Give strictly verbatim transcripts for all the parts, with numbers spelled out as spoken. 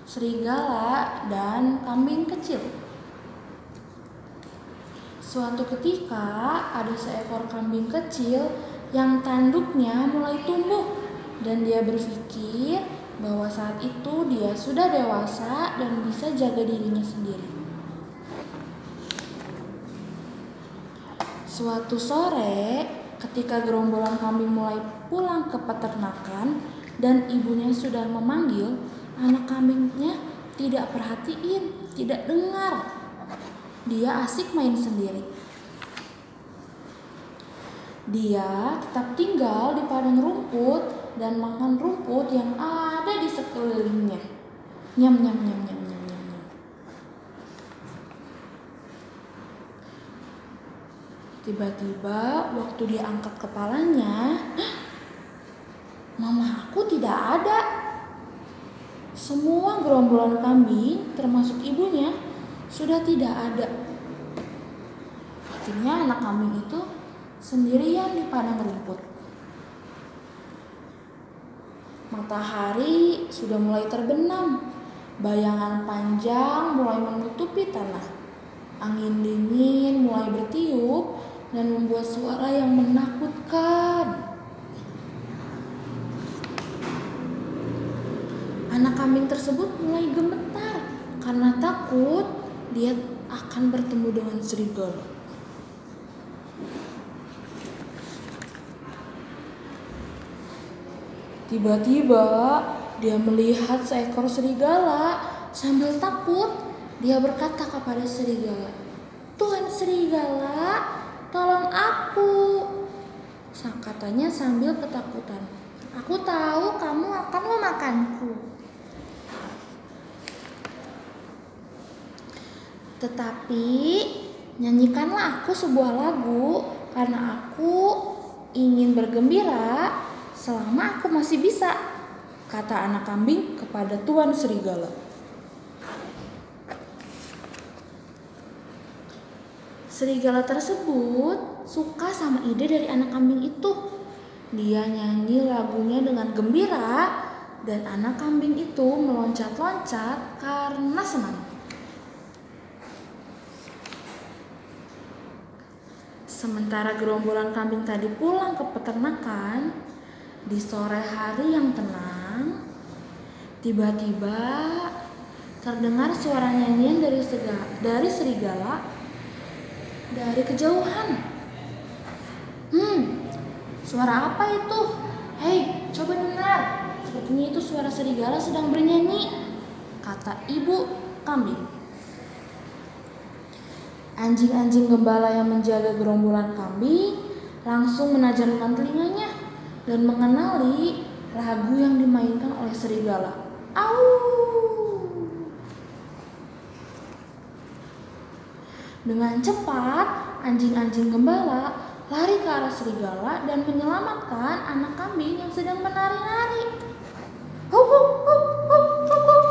serigala, dan kambing kecil. Suatu ketika ada seekor kambing kecil yang tanduknya mulai tumbuh dan dia berpikir bahwa saat itu dia sudah dewasa dan bisa jaga dirinya sendiri. Suatu sore, ketika gerombolan kambing mulai pulang ke peternakan dan ibunya sudah memanggil, anak kambingnya tidak perhatiin, tidak dengar. Dia asik main sendiri. Dia tetap tinggal di padang rumput dan makan rumput yang ada di sekelilingnya. Nyam nyam nyam nyam nyam nyam. nyam. Tiba-tiba waktu dia angkat kepalanya, mama aku tidak ada. Semua gerombolan kambing termasuk ibunya sudah tidak ada. Akhirnya anak kambing itu sendirian di padang rumput. Matahari sudah mulai terbenam. Bayangan panjang mulai menutupi tanah. Angin dingin mulai bertiup dan membuat suara yang menakutkan. Anak kambing tersebut mulai gemetar karena takut dia akan bertemu dengan serigala. Tiba-tiba dia melihat seekor serigala. Sambil takut, dia berkata kepada serigala, "Tuan serigala, tolong aku." Katanya sambil ketakutan. "Aku tahu kamu akan memakanku. Tetapi nyanyikanlah aku sebuah lagu karena aku ingin bergembira selama aku masih bisa," kata anak kambing kepada Tuan serigala. Serigala tersebut suka sama ide dari anak kambing itu. Dia nyanyi lagunya dengan gembira dan anak kambing itu meloncat-loncat karena senang. Sementara gerombolan kambing tadi pulang ke peternakan, di sore hari yang tenang, tiba-tiba terdengar suara nyanyian dari, sega, dari serigala dari kejauhan. Hmm, suara apa itu? Hei, coba dengar. Sepertinya itu suara serigala sedang bernyanyi, kata ibu kambing. Anjing-anjing gembala yang menjaga gerombolan kambing langsung menajamkan telinganya dan mengenali lagu yang dimainkan oleh serigala. Au! Dengan cepat, anjing-anjing gembala lari ke arah serigala dan menyelamatkan anak kambing yang sedang menari-nari. Hup, hup, hup, hup, hup, hup.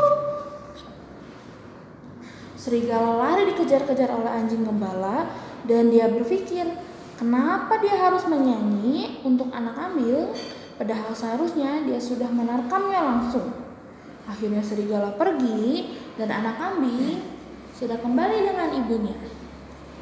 Serigala lari dikejar-kejar oleh anjing gembala dan dia berpikir, kenapa dia harus menyanyi untuk anak kambing, padahal seharusnya dia sudah menerkamnya langsung. Akhirnya serigala pergi dan anak kambing sudah kembali dengan ibunya.